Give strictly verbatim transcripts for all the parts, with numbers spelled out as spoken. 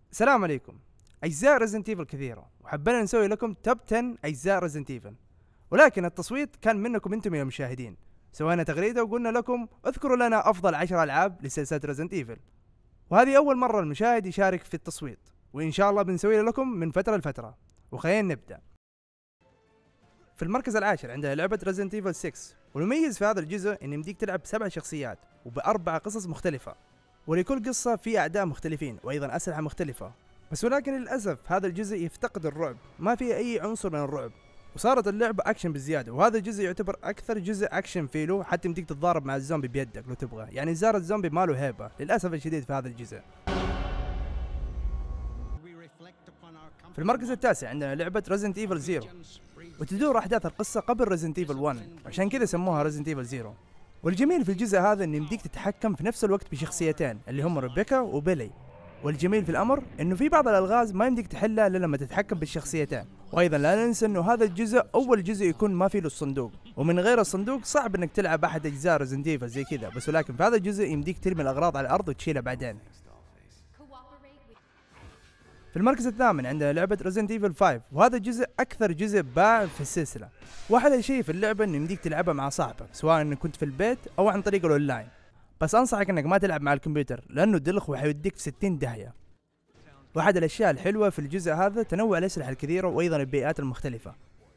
السلام عليكم. أجزاء ريزنت ايفل كثيرة وحبينا نسوي لكم توب عشرة أجزاء ريزنت ايفل، ولكن التصويت كان منكم انتم يا المشاهدين. سوينا تغريدة وقلنا لكم اذكروا لنا أفضل عشر ألعاب لسلسلة ريزنت ايفل، وهذه أول مرة المشاهد يشارك في التصويت، وإن شاء الله بنسوي لكم من فترة لفترة. وخلينا نبدأ. في المركز العاشر عندنا لعبة ريزنت ايفل ستة، والمميز في هذا الجزء إن يمديك تلعب بسبع شخصيات وبأربع قصص مختلفة، ولكل قصة في أعداء مختلفين وأيضا أسلحة مختلفة. بس ولكن للأسف هذا الجزء يفتقد الرعب، ما فيه أي عنصر من الرعب، وصارت اللعبة أكشن بزيادة، وهذا الجزء يعتبر أكثر جزء أكشن فيه له، حتى يمديك تتضارب مع الزومبي بيدك لو تبغى، يعني زار الزومبي ما له هيبة للأسف الشديد في هذا الجزء. في المركز التاسع عندنا لعبة ريزنت ايفل صفر، وتدور أحداث القصة قبل ريزنت ايفل واحد، عشان كذا سموها ريزنت ايفل صفر. والجميل في الجزء هذا إن يمديك تتحكم في نفس الوقت بشخصيتين اللي هم ريبيكا وبيلي، والجميل في الأمر إنه في بعض الألغاز ما يمديك تحلها إلا لما تتحكم بالشخصيتين. وأيضا لا ننسى إنه هذا الجزء أول جزء يكون ما فيه له الصندوق، ومن غير الصندوق صعب إنك تلعب أحد أجزاء ريزنت ايفل زي كذا، بس ولكن في هذا الجزء يمديك ترمي الأغراض على الأرض وتشيلها بعدين. في المركز الثامن عندنا لعبة ريزنت ايفل خمسة، وهذا الجزء أكثر جزء باع في السلسلة، وأحلى شيء في اللعبة إنه يمديك تلعبها مع صاحبك سواء إنك كنت في البيت أو عن طريق الأونلاين، بس أنصحك إنك ما تلعب مع الكمبيوتر لأنه دلخ وحيوديك في ستين داهية. واحد الأشياء الحلوة في الجزء هذا تنوع الأسلحة الكثيرة وأيضا البيئات المختلفة.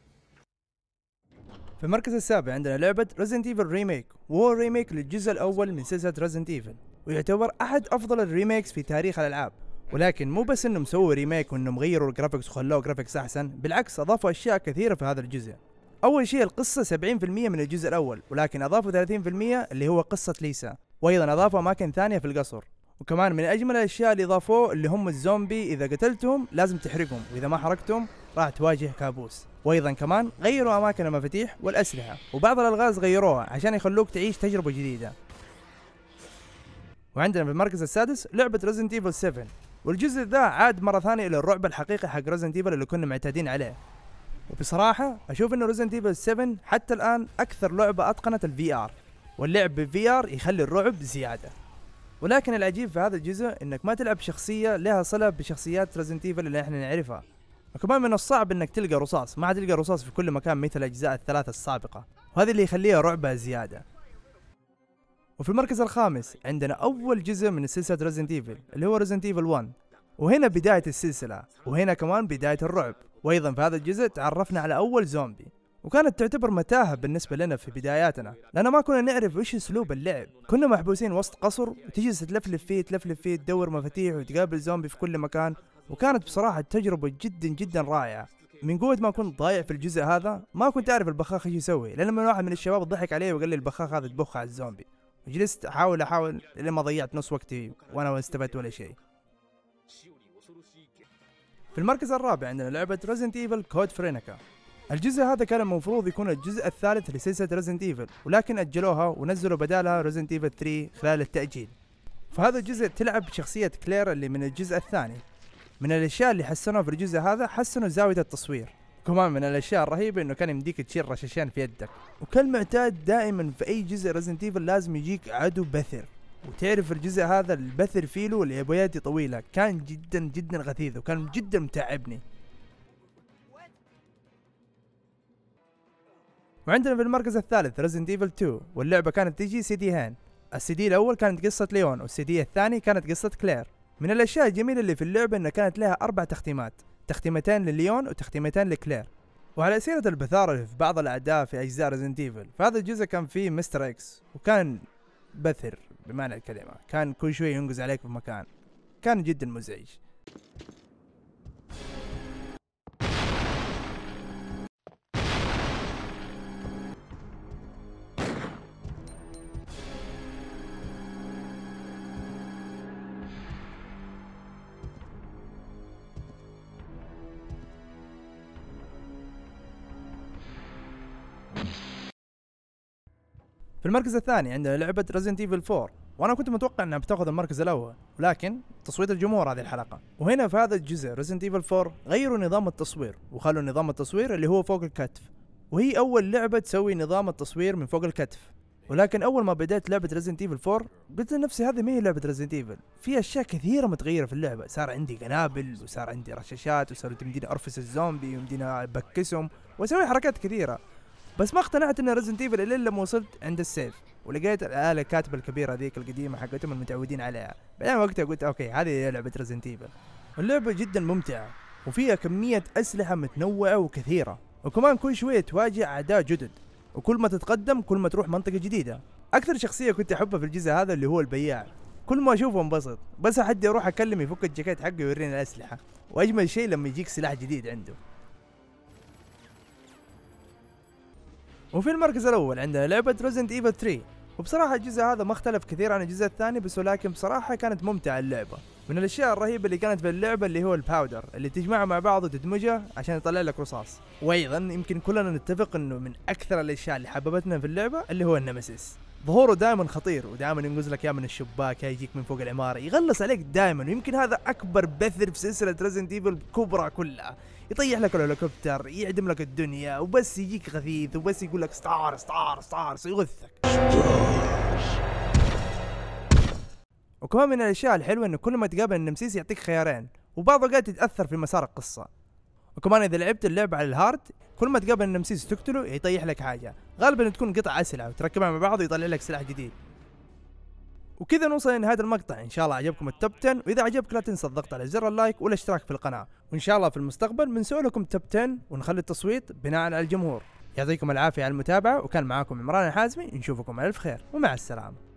في المركز السابع عندنا لعبة ريزنت ايفل ريميك، وهو ريميك للجزء الأول من سلسلة ريزنت ايفل، ويعتبر أحد أفضل الريميكس في تاريخ الألعاب. ولكن مو بس انهم سووا ريميك وانهم غيروا الجرافيكس وخلوه جرافيكس احسن، بالعكس اضافوا اشياء كثيره في هذا الجزء. اول شيء القصه سبعين بالمئة من الجزء الاول، ولكن اضافوا ثلاثين بالمئة اللي هو قصه ليسا، وايضا اضافوا اماكن ثانيه في القصر. وكمان من اجمل الاشياء اللي اضافوه اللي هم الزومبي، اذا قتلتهم لازم تحرقهم، واذا ما حرقتهم راح تواجه كابوس. وايضا كمان غيروا اماكن المفاتيح والاسلحه، وبعض الالغاز غيروها عشان يخلوك تعيش تجربه جديده. وعندنا في المركز السادس لعبه ريزنت ايفل سبعة، والجزء ذا عاد مرة ثانية إلى الرعب الحقيقي حق ريزنت ايفل اللي كنا معتادين عليه. وبصراحة أشوف إنه ريزنت ايفل سبعة حتى الآن أكثر لعبة أتقنت الفي آر، واللعب بالفي آر يخلي الرعب زيادة. ولكن العجيب في هذا الجزء إنك ما تلعب شخصية لها صلة بشخصيات ريزنت ايفل اللي إحنا نعرفها، وكمان من الصعب إنك تلقى رصاص، ما تلقى رصاص في كل مكان مثل الأجزاء الثلاثة السابقة، وهذا اللي يخليها رعبة زيادة. وفي المركز الخامس عندنا أول جزء من سلسلة ريزنت ايفل اللي هو ريزنت ايفل واحد، وهنا بداية السلسلة، وهنا كمان بداية الرعب. وأيضا في هذا الجزء تعرفنا على أول زومبي، وكانت تعتبر متاهة بالنسبة لنا في بداياتنا، لأن ما كنا نعرف وش أسلوب اللعب، كنا محبوسين وسط قصر وتجلس تلفلف فيه تلفلف فيه تدور مفاتيح وتقابل زومبي في كل مكان، وكانت بصراحة تجربة جدا جدا رائعة. من قوة ما كنت ضايع في الجزء هذا ما كنت أعرف البخاخ ايش يسوي، لأن من واحد من الشباب ضحك علي وقال لي البخاخ هذا تبخ على الزومبي، وجلست أحاول أحاول لما ضيعت نص وقتي وأنا ما استفدت ولا شيء. في المركز الرابع عندنا لعبة ريزنت ايفل كود فرينيكا. الجزء هذا كان المفروض يكون الجزء الثالث لسلسلة ريزنت ايفل، ولكن أجلوها ونزلوا بدالها ريزنت ايفل ثلاثة خلال التأجيل. فهذا الجزء تلعب بشخصية كلير اللي من الجزء الثاني. من الأشياء اللي حسنوها في الجزء هذا حسنوا زاوية التصوير، كمان من الأشياء الرهيبة إنه كان يمديك تشيل رشاشين في يدك، وكالمعتاد دائما في أي جزء ريزنت ايفل لازم يجيك عدو بثر، وتعرف الجزء هذا البثر فيلو اللي ابو يدي طويله كان جدا جدا غثيث وكان جدا متعبني. وعندنا في المركز الثالث ريزنت ايفل اثنين، واللعبه كانت تجي سي ديهين، السي دي الاول كانت قصه ليون والسي دي الثاني كانت قصه كلير. من الاشياء الجميله اللي في اللعبه انها كانت لها اربع تختيمات، تختيمتين لليون وتختيمتين لكلير. وعلى سيره البثاره اللي في بعض الاعداء في اجزاء ريزنت ايفل، فهذا الجزء كان فيه مستر اكس، وكان بثر بمعنى الكلمة، كان كل شوي ينقز عليك في مكان، كان جدا مزعج. في المركز الثاني عندنا لعبة ريزنت ايفل أربعة، وانا كنت متوقع انها بتاخذ المركز الاول، ولكن تصويت الجمهور هذه الحلقة. وهنا في هذا الجزء ريزنت ايفل أربعة غيروا نظام التصوير وخلوا نظام التصوير اللي هو فوق الكتف، وهي اول لعبة تسوي نظام التصوير من فوق الكتف، ولكن اول ما بديت لعبه ريزنت ايفل فور قلت لنفسي هذه ما هي لعبه ريزنت ايفل، في اشياء كثيره متغيره في اللعبه، صار عندي قنابل وصار عندي رشاشات وصار تمديني ارفس الزومبي ويمديني بكسهم واسوي حركات كثيره. بس ما اقتنعت ان ريزنت ايفل الا لما وصلت عند السيف ولقيت الاله الكاتبه الكبيره ذيك القديمه حقتهم المتعودين عليها، بعدين وقتها قلت اوكي هذه هي لعبه ريزنت ايفل. اللعبه جدا ممتعه وفيها كميه اسلحه متنوعه وكثيره، وكمان كل شويه تواجه اعداء جدد، وكل ما تتقدم كل ما تروح منطقه جديده. اكثر شخصيه كنت احبها في الجزء هذا اللي هو البياع، كل ما اشوفه انبسط، بس حد يروح اكلم يفك الجاكيت حقه يوريني الاسلحه، واجمل شيء لما يجيك سلاح جديد عنده. وفي المركز الاول عندنا لعبه ريزنت ايفل ثري، وبصراحه الجزء هذا ما اختلف كثير عن الجزء الثاني، بس ولكن بصراحه كانت ممتعه اللعبه. من الاشياء الرهيبه اللي كانت في اللعبه اللي هو الباودر اللي تجمعه مع بعض وتدمجه عشان يطلع لك رصاص. وايضا يمكن كلنا نتفق انه من اكثر الاشياء اللي حببتنا في اللعبه اللي هو النمسيس، ظهوره دائما خطير ودائما ينقز لك يا من الشباك يا يجيك من فوق العماره يغلس عليك دائما، ويمكن هذا اكبر بثر في سلسله ريزنت ايفل كبرى كلها، يطيح لك الهليكوبتر يعدم لك الدنيا وبس يجيك غثيث وبس يقول لك ستار ستار ستار يغثك. وكمان من الاشياء الحلوه انه كل ما تقابل النمسيس يعطيك خيارين، وبعض الاوقات يتاثر في مسار القصه. وكمان اذا لعبت اللعبه على الهارد كل ما تقابل النمسيس تقتله يطيح لك حاجه، غالبا تكون قطع اسلحه وتركبها مع بعض ويطلع لك سلاح جديد. وكذا نوصل لنهايه المقطع، ان شاء الله عجبكم التوب عشرة، واذا عجبك لا تنسى الضغط على زر اللايك والاشتراك في القناه، وان شاء الله في المستقبل بنسوي لكم توب عشرة ونخلي التصويت بناء على الجمهور. يعطيكم العافيه على المتابعه، وكان معاكم عمران الحازمي، نشوفكم على الف خير ومع السلامه.